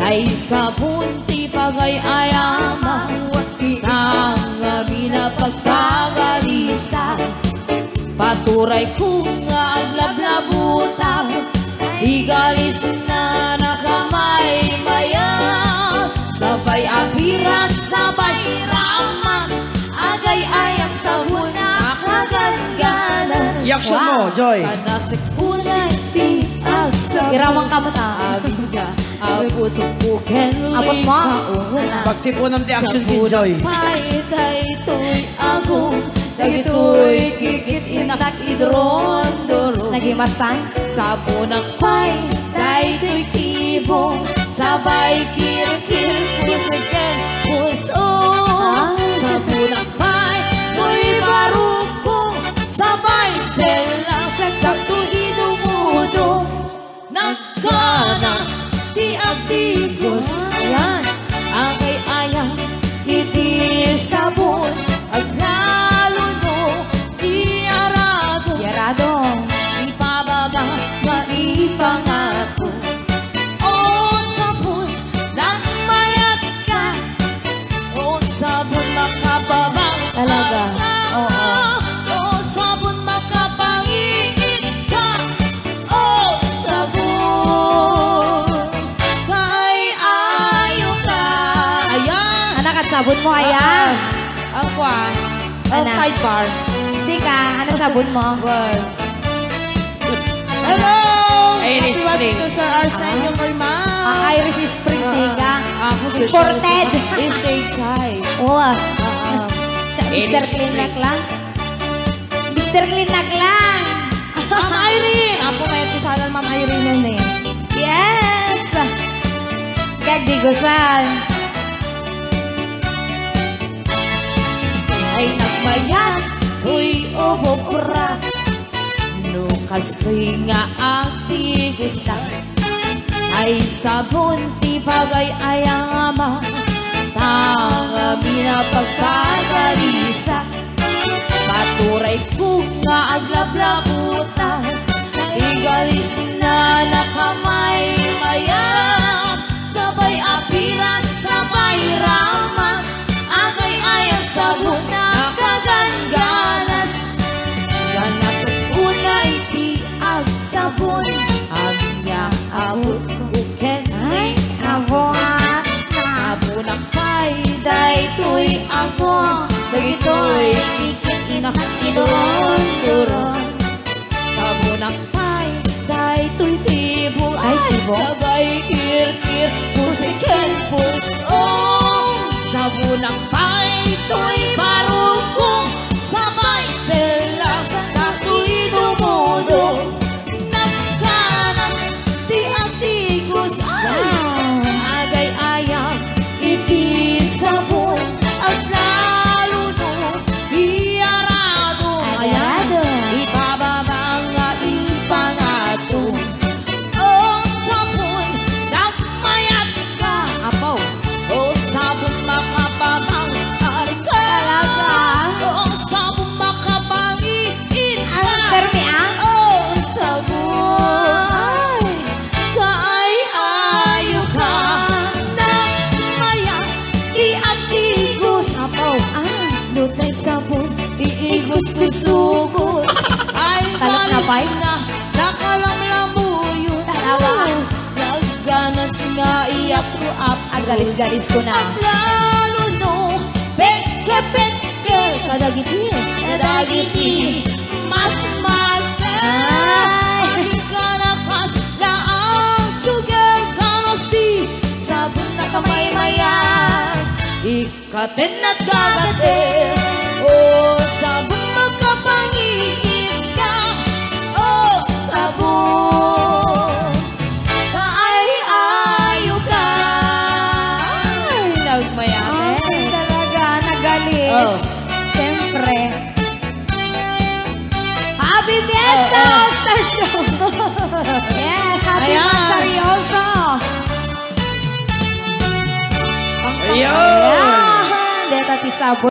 ay sabon ti pagay-ayama nang minapagkagalisa paturay ko nga aglablabuta di galis na nakamay maya sabay abiras sabay ramas agay-ayang sabon nakagagalas Yaksyon mo, Joy. Kanasik unay ti asa Irawang ka mo ta. abing ka abot buken Abot mo. Pagtipunan ti action kin, Joy. Pay daytoy agong dagitoy kikit inak idron doro Nagimasang. sabonang pay daytoy tibong sabay kirkir pusiken puso sabonang pay moy baruko sabay selang sa tuido mudo nagkanas di agdigos ayan agay-ayang iti sabon aglalo no di arado Yarado. ipababa maipangato o sabon nang mayat ka o sabon makababang Talaga. Oo. o sabon makapangiit ka o sabon kay ayo ka ayan Anak at sabon mo, ayan. ang kwa ang Ano? sidebar Sika, anong sabon mo? well hello Iris Spring. to Sir Arsenio Marma Ang Iris Spring, Sika. ako si Imported. stage high Oo. Siya, Iris Mr. Clean Spring. lang. Mr. Clean lang. Ma'am Irene ako may episadan Ma'am Irene na eh Yes! Kagdigusan. ay nagmayat uy obopra no kastoy nga ang tigusan ay sabon ti pagay-ayama tanga minapagkagalisa paturay ko nga aglablabuta igalis na nakamay maya sabay apiras sabay ramas agay-ayang sabon nakagagalas ganas at una iti ang sabon ang niya abot buken Ay, kabuhat na. sabon ang pay daytoy ako dagitoy ikit inakidon-duron sabon ang pay daytoy tibong Ay, tibong? sabay kirkir pusiken pusong sabon ang pay to'y barukong sabay selang sa tu'y dumudo nagkanas di antigos agay-ayang iti sabon at lalo no iarado Ayarado. ibababa nga ipangato o sabon nagmayat ka apaw o sabon makapamang arika Talaga. o sabon makapangiit ka Ang permi ang. o sabon ay kaay-ayo ka nagmayat iagtigos apaw lutay sabon iigos-gusugos ay Talok na, Pai? na nakalamlamuyo Talaga. nagganas nga iapro-apro Agalis-galis ko na. at lalo no peke-peke kadagiti mas-masa Ay. paging kanakas na ang sugar kanosti sabon na kamay-mayan ikaten at kagaten o sabon magkapangiit ka o sabon kaay-ayo ka ay nagmayaman Ay, talaga. Nagalis. Oh. Siyempre. Happy Fiesta All-Star Show! Yes, happy Ayan. Seryoso! Ayun! Ayan! Deta ti sabon.